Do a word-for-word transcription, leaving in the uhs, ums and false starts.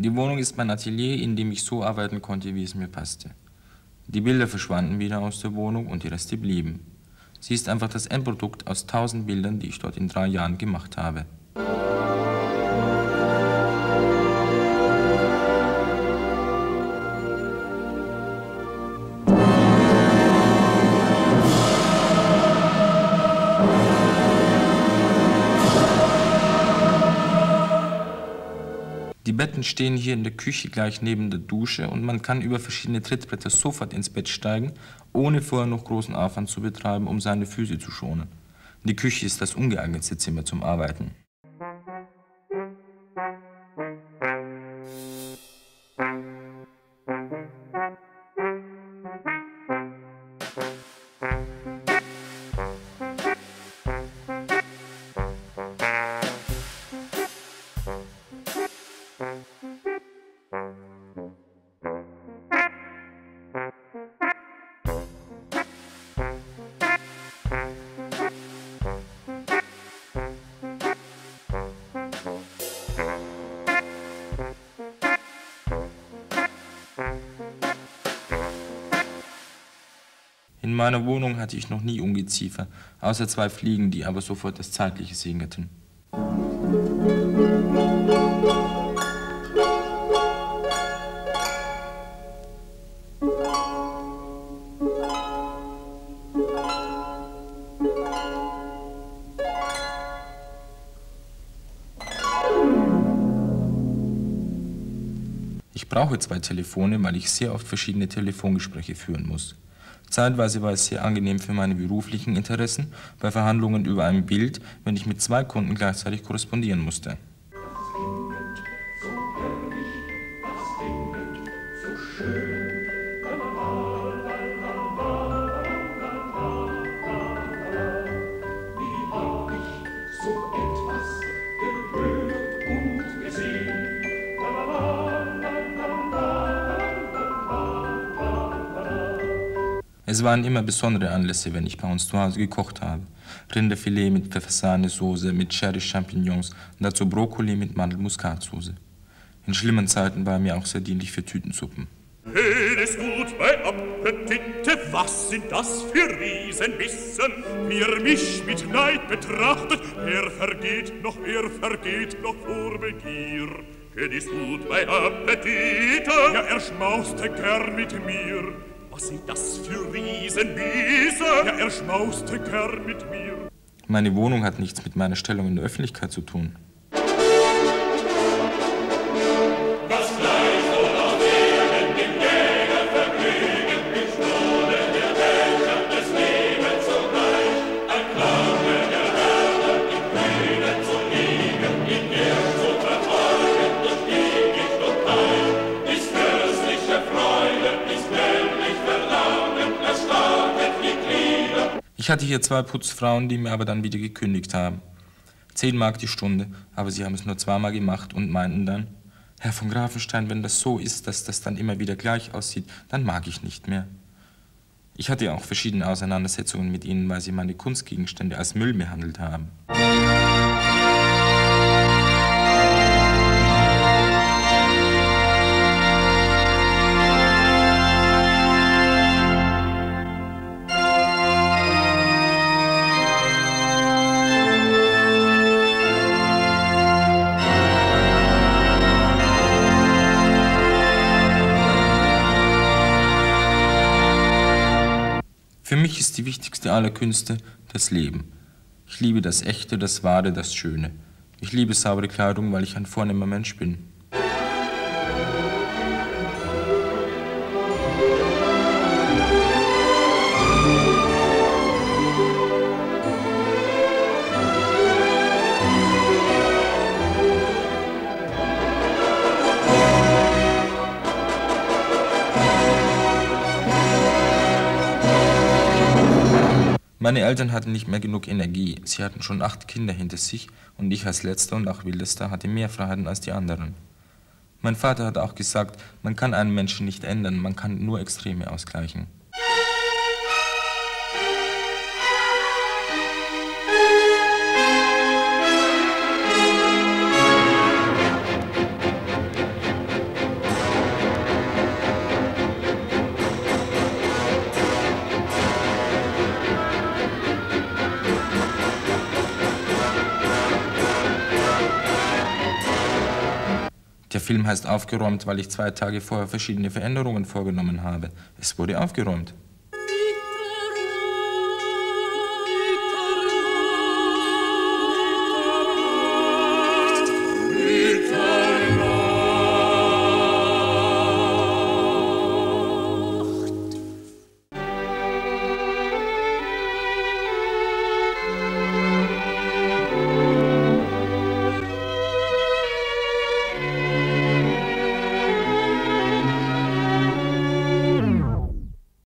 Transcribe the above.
Die Wohnung ist mein Atelier, in dem ich so arbeiten konnte, wie es mir passte. Die Bilder verschwanden wieder aus der Wohnung und die Reste blieben. Sie ist einfach das Endprodukt aus tausend Bildern, die ich dort in drei Jahren gemacht habe. Die Betten stehen hier in der Küche gleich neben der Dusche und man kann über verschiedene Trittbretter sofort ins Bett steigen, ohne vorher noch großen Aufwand zu betreiben, um seine Füße zu schonen. Die Küche ist das ungeeignetste Zimmer zum Arbeiten. In meiner Wohnung hatte ich noch nie Ungeziefer, außer zwei Fliegen, die aber sofort das Zeitliche segneten. Ich brauche zwei Telefone, weil ich sehr oft verschiedene Telefongespräche führen muss. Zeitweise war es sehr angenehm für meine beruflichen Interessen, bei Verhandlungen über ein Bild, wenn ich mit zwei Kunden gleichzeitig korrespondieren musste. Es waren immer besondere Anlässe, wenn ich bei uns zu Hause gekocht habe. Rinderfilet mit Pfeffersahnesoße, mit Cherry-Champignons, dazu Brokkoli mit Mandelmuskatsoße. In schlimmen Zeiten war er mir auch sehr dienlich für Tütensuppen. Jedes gut bei Appetite, was sind das für Riesenbissen? Wer mich mit Neid betrachtet, er vergeht noch, er vergeht noch vor Begier. Jedes gut bei Appetite, ja, er schmauste gern mit mir. Was sind das für Riesenbissen? Ja, er schmauste gern mit mir. Meine Wohnung hat nichts mit meiner Stellung in der Öffentlichkeit zu tun. Ich hatte hier zwei Putzfrauen, die mir aber dann wieder gekündigt haben. Zehn Mark die Stunde, aber sie haben es nur zweimal gemacht und meinten dann, Herr von Grafenstein, wenn das so ist, dass das dann immer wieder gleich aussieht, dann mag ich nicht mehr. Ich hatte ja auch verschiedene Auseinandersetzungen mit ihnen, weil sie meine Kunstgegenstände als Müll behandelt haben. Für mich ist die wichtigste aller Künste das Leben. Ich liebe das Echte, das Wahre, das Schöne. Ich liebe saubere Kleidung, weil ich ein vornehmer Mensch bin. Meine Eltern hatten nicht mehr genug Energie. Sie hatten schon acht Kinder hinter sich und ich als Letzter und auch Wildester hatte mehr Freiheiten als die anderen. Mein Vater hat auch gesagt, man kann einen Menschen nicht ändern, man kann nur Extreme ausgleichen. Der Film heißt aufgeräumt, weil ich zwei Tage vorher verschiedene Veränderungen vorgenommen habe. Es wurde aufgeräumt.